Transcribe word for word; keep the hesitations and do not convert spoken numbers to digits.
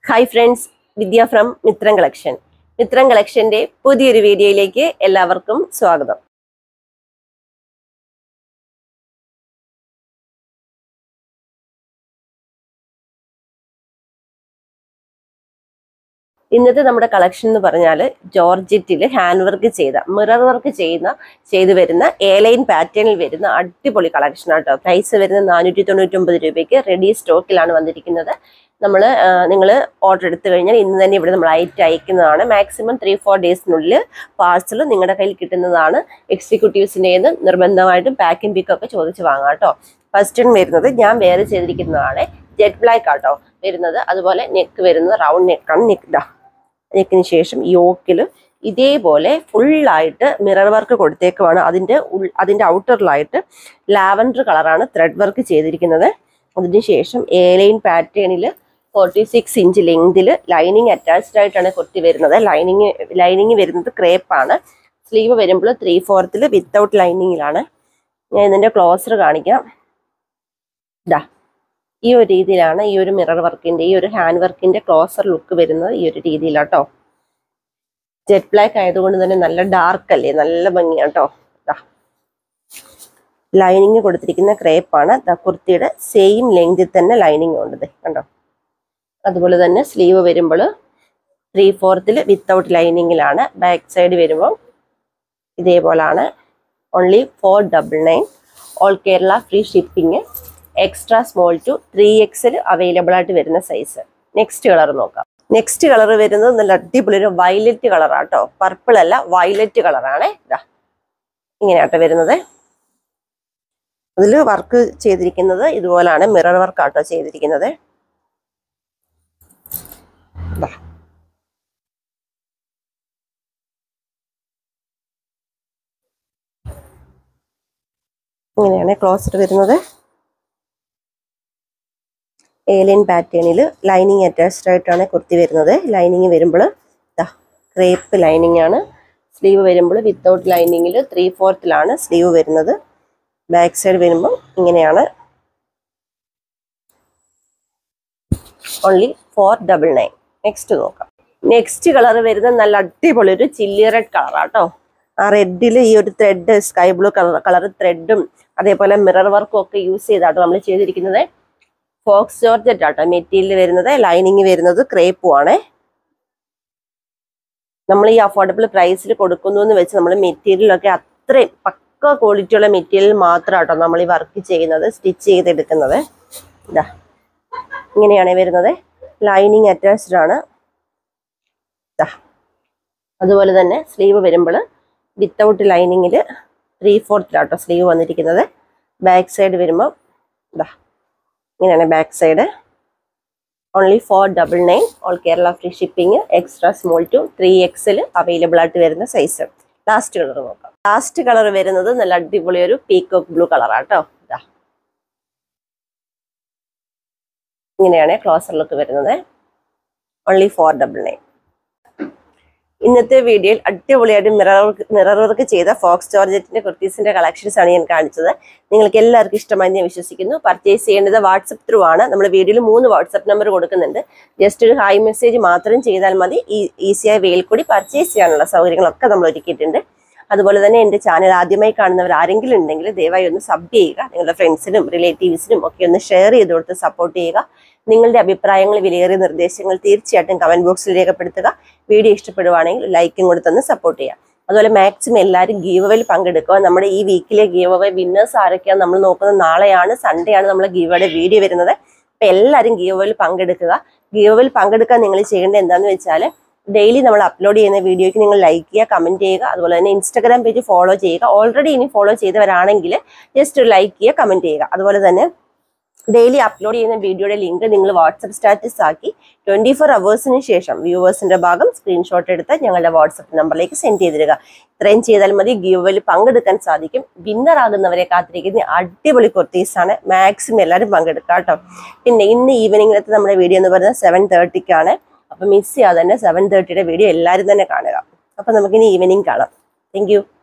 Hi friends, Vidya from Mitran Collection. Mitran Collectionന്റെ പുതിയൊരു വീഡിയോയിലേക്ക് എല്ലാവർക്കും സ്വാഗതം. ഇന്നത്തെ നമ്മുടെ കളക്ഷൻ എന്ന് പറഞ്ഞാൽ ജോർജറ്റിൽ ഹാൻഡ് വർക്ക് ചെയ്ത മിറർ വർക്ക് ചെയ്യുന്ന ചെയ്തു വരുന്ന എ ലൈൻ പാറ്റേണിൽ വരുന്ന അടിപൊളി കളക്ഷൻ ആട്ടോ. പ്രൈസ് വരുന്നത് നാനൂറ്റി തൊണ്ണൂറ്റി ഒമ്പത് രൂപയ്ക്ക് റെഡി സ്റ്റോക്കിലാണ് വന്നിരിക്കുന്നത്. നമ്മൾ നിങ്ങൾ ഓർഡർ എടുത്തു കഴിഞ്ഞാൽ ഇന്ന് തന്നെ ഇവിടെ നമ്മൾ അയറ്റ് അയക്കുന്നതാണ്. മാക്സിമം ത്രീ ഫോർ ഡേയ്സിനുള്ളിൽ പാർസൽ നിങ്ങളുടെ കയ്യിൽ കിട്ടുന്നതാണ്. എക്സിക്യൂട്ടീവ്സിൻ്റെ നിർബന്ധമായിട്ടും പാക്കിംഗ് പിക്കൊക്കെ ചോദിച്ച് വാങ്ങാം കേട്ടോ. ഫസ്റ്റ് വൺ വരുന്നത് ഞാൻ വേറെ ചെയ്തിരിക്കുന്നതാണ്. ജെറ്റ് ബ്ലാക്ക് ആട്ടോ വരുന്നത്. അതുപോലെ നെക്ക് വരുന്നത് റൗണ്ട് നെക്കാണ്. നെക്ക് ഇതാ നെക്കിന് ശേഷം യോക്കിൽ ഇതേപോലെ ഫുള്ളായിട്ട് മിറർ വർക്ക് കൊടുത്തേക്കുവാണ്. അതിൻ്റെ ഉൾ അതിൻ്റെ ഔട്ടറിലായിട്ട് ലാവൻഡർ കളറാണ് ത്രെഡ് വർക്ക് ചെയ്തിരിക്കുന്നത്. അതിന് ശേഷം എ ലൈൻ പാറ്റേണിൽ ഫോർട്ടി സിക്സ് ഇഞ്ച് ലെങ്തിൽ ലൈനിങ് അറ്റാച്ച്ഡ് ആയിട്ടാണ് കുർത്തി വരുന്നത്. ലൈനിങ് ലൈനിങ് വരുന്നത് ക്രേപ്പാണ്. സ്ലീവ് വരുമ്പോൾ ത്രീ ഫോർത്തിൽ വിത്തൗട്ട് ലൈനിങ്ങിലാണ്. ഞാൻ ഇതിൻ്റെ ക്ലോസർ കാണിക്കാം. ഇതാ ഈ ഒരു രീതിയിലാണ് ഈ ഒരു മിറർ വർക്കിൻ്റെ ഈ ഒരു ഹാൻഡ് വർക്കിൻ്റെ ക്ലോസർ ലുക്ക് വരുന്നത്. ഈ ഒരു രീതിയിലാട്ടോ. ജെറ്റ് ബ്ലാക്ക് ആയതുകൊണ്ട് തന്നെ നല്ല ഡാർക്ക് അല്ലേ, നല്ല ഭംഗിയാണ് കേട്ടോ. ലൈനിങ് കൊടുത്തിരിക്കുന്ന ക്രേപ്പാണ്. കുർത്തിയുടെ സെയിം ലെങ്തിൽ തന്നെ ലൈനിങ് ഉണ്ട് കണ്ടോ. അതുപോലെ തന്നെ സ്ലീവ് വരുമ്പോൾ ത്രീ ഫോർത്തിൽ വിത്തൗട്ട് ലൈനിങ്ങിലാണ്. ബാക്ക് സൈഡ് വരുമ്പോൾ ഇതേപോലാണ്. Only four double nine. All Kerala free shipping. Extra small to three XL available ആയിട്ട് വരുന്ന സൈസ്. നെക്സ്റ്റ് കളർ നോക്കാം. നെക്സ്റ്റ് കളർ വരുന്നത് നല്ല അടിപൊളി ഒരു വയലറ്റ് കളറാട്ടോ. പർപ്പിൾ അല്ല, വയലറ്റ് കളറാണ്. ഇതാ ഇങ്ങനെയാട്ടോ വരുന്നത്. അതിൽ വർക്ക് ചെയ്തിരിക്കുന്നത് ഇതുപോലാണ്. മിറർ വർക്ക് ആട്ടോ ചെയ്തിരിക്കുന്നത്. ഇങ്ങനെയാണ് ക്ലോസർ വരുന്നത്. ഏലിയൻ പാറ്റേണിൽ ലൈനിങ് അറ്റാച്ച്ഡ് ആയിട്ടാണ് കുർത്തി വരുന്നത്. ലൈനിങ് വരുമ്പോൾ ക്രേപ്പ് ലൈനിങ് ആണ്. സ്ലീവ് വരുമ്പോൾ വിത്തൗട്ട് ലൈനിങ്ങിൽ ത്രീ ഫോർത്തിലാണ് സ്ലീവ് വരുന്നത്. ബാക്ക് സൈഡ് വരുമ്പോൾ ഇങ്ങനെയാണ്. Only four double nine. Next നോക്കാം. നെക്സ്റ്റ് കളർ വരുന്നത് നല്ല അടിപൊളി ഒരു ചില്ലി റെഡ് കളറാട്ടോ. ആ റെഡിൽ ഈ ഒരു thread sky blue colour colour ത്രെഡും അതേപോലെ മിറർ വർക്കും ഒക്കെ യൂസ് ചെയ്താട്ടോ നമ്മൾ ചെയ്തിരിക്കുന്നത്. ഫോക്സ് ജോർജറ്റ് ആട്ടോ മെറ്റീരിയൽ വരുന്നത്. ലൈനിങ് വരുന്നത് ക്രേപ്പും ആണ്. നമ്മൾ ഈ അഫോർഡബിൾ പ്രൈസിൽ കൊടുക്കുന്നു എന്ന് വെച്ച് നമ്മൾ മെറ്റീരിയലൊക്കെ അത്രയും പക്ക ക്വാളിറ്റിയുള്ള മെറ്റീരിയൽ മാത്രമാട്ടോ നമ്മൾ ഈ വർക്ക് ചെയ്യുന്നത്, സ്റ്റിച്ച് ചെയ്തെടുക്കുന്നത്. ഇതാ ഇങ്ങനെയാണ് വരുന്നത്. ലൈനിങ് അറ്റാച്ച്ഡ് ആണ്. ഇതാ അതുപോലെ തന്നെ സ്ലീവ് വരുമ്പോൾ വിത്തൗട്ട് ലൈനിങ്ങിൽ ത്രീ ഫോർത്തിലാട്ടോ സ്ലീവ് വന്നിരിക്കുന്നത്. ബാക്ക് സൈഡ് വരുമ്പോൾ ഇതാ ഇങ്ങനെയാണ് back side. Only four double nine. All Kerala free shipping. Extra small to three XL available ആയിട്ട് വരുന്ന സൈസ്. ലാസ്റ്റ് കളർ നോക്കാം. ലാസ്റ്റ് കളർ വരുന്നത് നല്ല അടിപൊളി ഒരു പീക്കോക്ക് ബ്ലൂ കളറാട്ടോ. ഇതാ ഇങ്ങനെയാണ് ക്ലോസർ ലുക്ക് വരുന്നത്. Only four double nine. ഇന്നത്തെ വീഡിയോയിൽ അടിപൊളിയായിട്ട് മിറർ മിറർ വർക്ക് ചെയ്ത ഫോക്സ് ജോർജറ്റിന്റെ കുർത്തീസിന്റെ കളക്ഷൻസ് ആണ് ഞാൻ കാണിച്ചത്. നിങ്ങൾക്ക് എല്ലാവർക്കും ഇഷ്ടമായി ഞാൻ വിശ്വസിക്കുന്നു. പർച്ചേസ് ചെയ്യേണ്ടത് വാട്സപ്പ് ത്രൂ ആണ്. നമ്മൾ വീഡിയോയിൽ മൂന്ന് വാട്സപ്പ് നമ്പർ കൊടുക്കുന്നുണ്ട്. ജസ്റ്റ് ഒരു ഹായ് മെസ്സേജ് മാത്രം ചെയ്താൽ മതി. ഈ ഈസിയായ വേയിൽ കൂടി പർച്ചേസ് ചെയ്യാനുള്ള സൗകര്യങ്ങളൊക്കെ നമ്മൾ ഒരുക്കിയിട്ടുണ്ട്. അതുപോലെ തന്നെ എൻ്റെ ചാനൽ ആദ്യമായി കാണുന്നവർ ആരെങ്കിലും ഉണ്ടെങ്കിൽ ദയവായി ഒന്ന് സബ് ചെയ്യുക. നിങ്ങളുടെ ഫ്രണ്ട്സിനും റിലേറ്റീവ്സിനും ഒക്കെ ഒന്ന് ഷെയർ ചെയ്ത് കൊടുത്ത് സപ്പോർട്ട് ചെയ്യുക. നിങ്ങളുടെ അഭിപ്രായങ്ങൾ, വിലയേറിയ നിർദ്ദേശങ്ങൾ തീർച്ചയായിട്ടും കമന്റ് ബോക്സിൽ രേഖപ്പെടുത്തുക. വീഡിയോ ഇഷ്ടപ്പെടുവാണെങ്കിൽ ലൈക്കും കൂടെ തന്ന് സപ്പോർട്ട് ചെയ്യുക. അതുപോലെ മാക്സിമം എല്ലാവരും ഗീവ് അവേയിൽ പങ്കെടുക്കുക. നമ്മുടെ ഈ വീക്കിലെ ഗീവ് അവേ വിന്നേഴ്സ് ആരൊക്കെയാണ് നമ്മൾ നോക്കുന്നത്. നാളെയാണ്, സൺഡേ ആണ് നമ്മൾ ഗീവ് അവയുടെ വീഡിയോ വരുന്നത്. അപ്പം എല്ലാവരും ഗീവ് അവേയിൽ പങ്കെടുക്കുക. ഗീവ് അവേയിൽ പങ്കെടുക്കാൻ നിങ്ങൾ ചെയ്യേണ്ടത് എന്താണെന്ന് വെച്ചാൽ ഡെയിലി നമ്മൾ അപ്ലോഡ് ചെയ്യുന്ന വീഡിയോയ്ക്ക് നിങ്ങൾ ലൈക്ക് ചെയ്യുക, കമൻറ്റ് ചെയ്യുക. അതുപോലെ തന്നെ ഇൻസ്റ്റാഗ്രാം പേജ് ഫോളോ ചെയ്യുക. ഓൾറെഡി ഇനി ഫോളോ ചെയ്തവരാണെങ്കിൽ ജസ്റ്റ് ഒരു ലൈക്ക് ചെയ്യുക, കമൻറ്റ് ചെയ്യുക. അതുപോലെ തന്നെ ഡെയിലി അപ്ലോഡ് ചെയ്യുന്ന വീഡിയോയുടെ ലിങ്ക് നിങ്ങൾ വാട്സപ്പ് സ്റ്റാറ്റസ് ആക്കി ട്വൻറ്റി ഫോർ അവേഴ്സിന് ശേഷം വ്യൂവേഴ്സിൻ്റെ ഭാഗം സ്ക്രീൻഷോട്ട് എടുത്ത് ഞങ്ങളുടെ വാട്സപ്പ് നമ്പറിലേക്ക് സെൻഡ് ചെയ്തിരിക. ഇത്രയും ചെയ്താൽ മതി. ഗീവ് അവേയിൽ പങ്കെടുക്കാൻ സാധിക്കും. വിന്നർ ആകുന്നവരെ കാത്തിരിക്കുന്ന അടിപൊളി കുർത്തീസാണ്. മാക്സിമം എല്ലാവരും പങ്കെടുക്കുക കേട്ടോ. പിന്നെ ഇന്ന് ഈവനിങ്ങിലത്തെ നമ്മുടെ വീഡിയോ എന്ന് പറയുന്നത് സെവൻ തേർട്ടിക്കാണ്. അപ്പം മിസ് ചെയ്യാതെ തന്നെ സെവൻ തേർട്ടിയുടെ വീഡിയോ എല്ലാവരും തന്നെ കാണുക. അപ്പം നമുക്കിനി ഈവനിങ് കാണാം. Thank U.